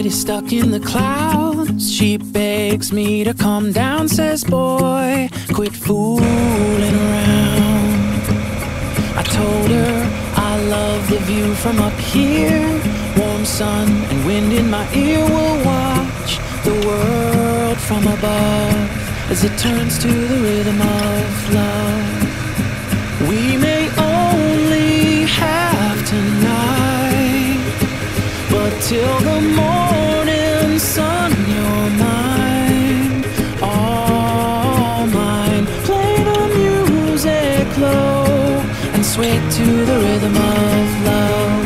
head is stuck in the clouds. She begs me to calm down, says, boy, quit fooling around. I told her I love the view from up here. Warm sun and wind in my ear. Will watch the world from above as it turns to the rhythm of love. We may only have tonight, but till the morning sun, you're mine, all mine. Play the music low and sway to the rhythm of love.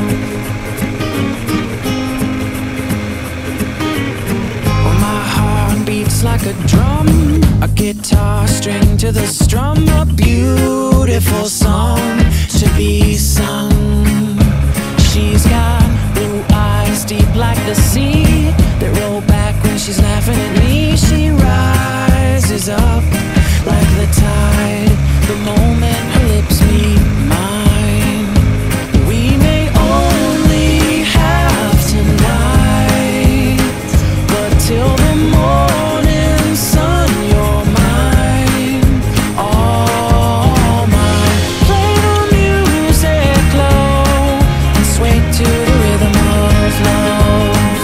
My heart beats like a drum, a guitar string to the strum, a beautiful song to be sung. She's got blue eyes deep like the sea that roll back when she's laughing at me. She rises up like the tide the moment her lips meet mine. We may only have tonight, but till the morning sun, you're mine, all mine. Play the music low and sway to the rhythm of love.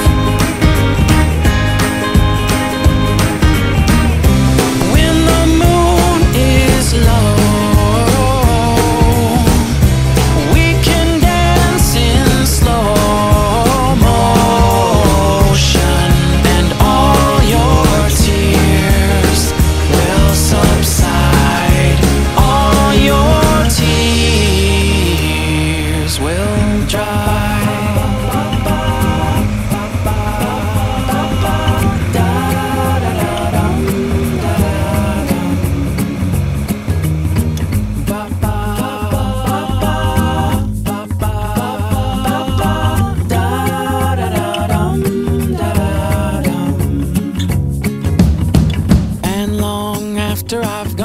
When the moon is low, we can dance in slow motion, and all your tears will subside. All your tears will dry. And long after I've